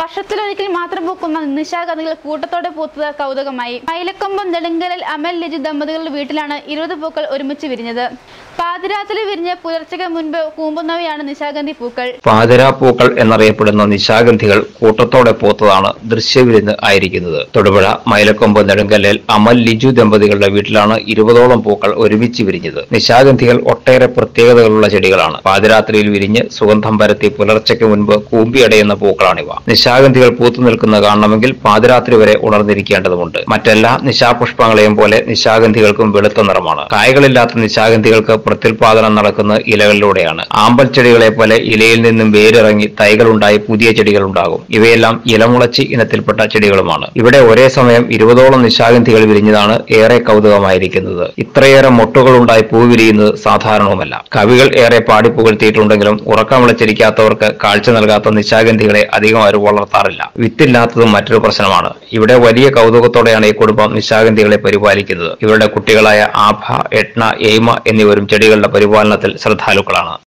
വർഷത്തിലൊരിക്കൽ മാത്രം പൂക്കുന്ന നിശാഗന്ധികൾ കൂട്ടത്തോടെ പൂത്തത് കൗതുകമായി. മൈലക്കൊമ്പം നെടുങ്കലിൽ അമൽ ലിജു ദമ്പതികളുടെ വീട്ടിലാണ് 20 പൂക്കൾ ഒരുമിച്ച് വിരിഞ്ഞത്. പാതിരാത്രി വിരിഞ്ഞ് പുലർച്ചയ്ക്ക് മുൻപ് കൂമ്പുന്നവയാണ് നിശാഗന്ധി പൂക്കൾ. പാതിരാ പൂക്കൾ എന്നറിയപ്പെടുന്ന നിശാഗന്ധികൾ കൂട്ടത്തോടെ പൂത്തതാണ് ദൃശ്യവിരുന്ന് ആയിരിക്കുന്നത്. തൊടുപുഴ മൈലക്കൊമ്പ് നെടുങ്കല്ലിൽ അമൽ ലിജു ദമ്പതികളുടെ വീട്ടിലാണ് 20ഓളം പൂക്കൾ ഒരുമിച്ച് വിരിഞ്ഞത്. നിശാഗന്ധികൾ ഒട്ടേറെ പ്രത്യേകതകളുള്ള ചെടികളാണ്. പാതിരാത്രിയിൽ വിരിഞ്ഞ് സുഗന്ധം പരത്തി പുലർച്ചയ്ക്ക് മുൻപ് കൂമ്പിയടയുന്ന പൂക്കളാണിവ. നിശാഗന്ധികൾ പൂത്തു നിൽക്കുന്നത് കാണണമെങ്കിൽ പാതിരാത്രി വരെ ഉണർന്നിരിക്കേണ്ടതുണ്ട്. മറ്റെല്ലാ നിശാപുഷ്പങ്ങളെയും പോലെ നിശാഗന്ധികൾക്കും വെളുത്ത നിറമാണ്. കായകളില്ലാത്ത നിശാഗന്ധികൾക്ക് പ്രത്യുൽപാദനം നടക്കുന്ന ഇലകളിലൂടെയാണ്. ആമ്പൽ ചെടികളെ പോലെ ഇലയിൽ നിന്നും വേരിറങ്ങി തൈകളുണ്ടായി പുതിയ ചെടികൾ ഉണ്ടാകും. ഇവയെല്ലാം ഇലമുളച്ചി ഇനത്തിൽപ്പെട്ട ചെടികളുമാണ്. ഇവിടെ ഒരേ സമയം 20ഓളം നിശാഗന്ധികൾ വിരിഞ്ഞതാണ് ഏറെ കൗതുകമായിരിക്കുന്നത്. ഇത്രയേറെ മൊട്ടുകളുണ്ടായി പൂ വിരിയുന്നത് സാധാരണവുമല്ല. കവികൾ ഏറെ പാടിപ്പുകഴ്ത്തിയിട്ടുണ്ടെങ്കിലും ഉറക്കം വിളച്ചിരിക്കാത്തവർക്ക് കാഴ്ച നൽകാത്ത നിശാഗന്ധികളെ അധികം ആരും വളർത്താറില്ല. വിത്തില്ലാത്തതും മറ്റൊരു പ്രശ്നമാണ്. ഇവിടെ വലിയ കൗതുകത്തോടെയാണ് ഈ കുടുംബം നിശാഗന്ധികളെ പരിപാലിക്കുന്നത്. ഇവരുടെ കുട്ടികളായ ആഭ, എട്ന, എയ്മ എന്നിവരും ചെടികളുടെ പരിപാലനത്തിൽ ശ്രദ്ധാലുക്കളാണ്.